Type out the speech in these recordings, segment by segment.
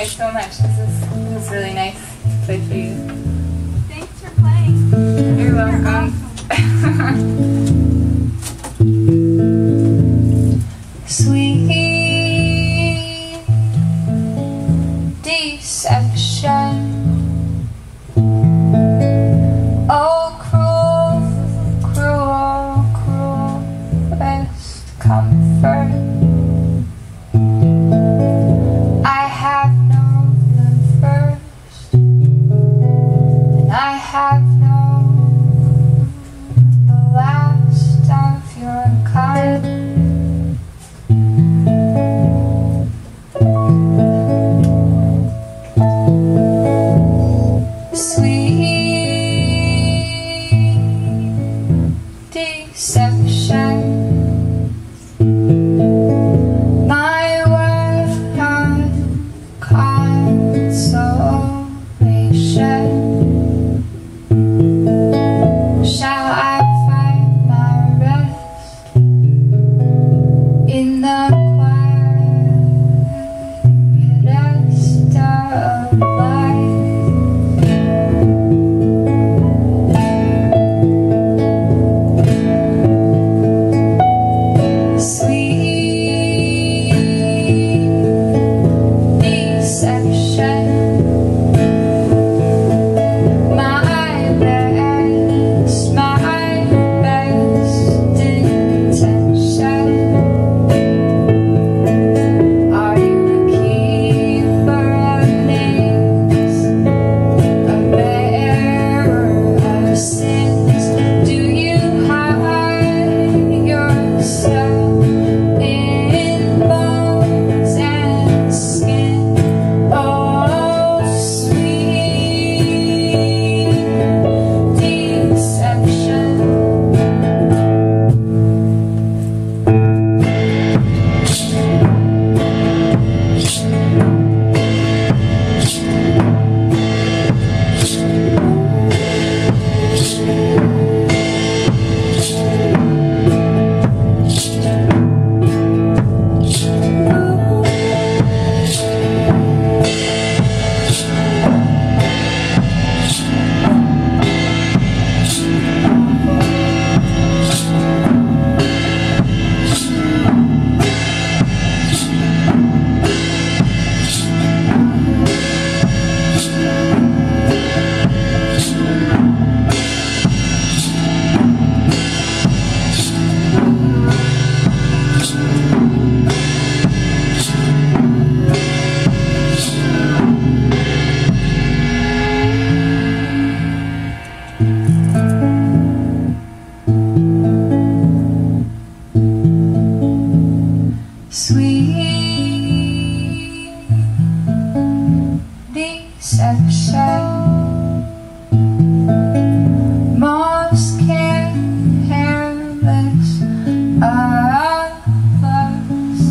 guys so much. This is really nice to play for you. Thanks for playing. You're welcome. Sweet deception. Oh, cruel, cruel, cruelest comfort. I have known the first, and I have known the last of your kind. Sweet deception. My word of consolation. Shall I find my rest in the quietest of life? Sweet deception. Most careless of us.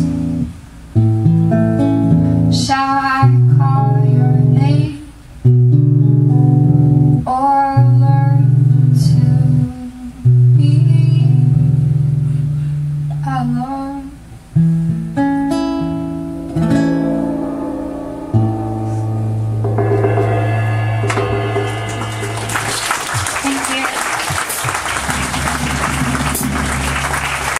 Shall I call your name or learn to be alone?